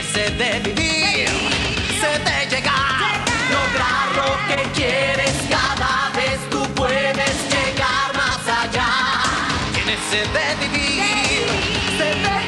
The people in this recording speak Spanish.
sed de vivir, sed de llegar, lograr lo que quieres. Cada vez tú puedes llegar más allá. Tienes sed de vivir, sed de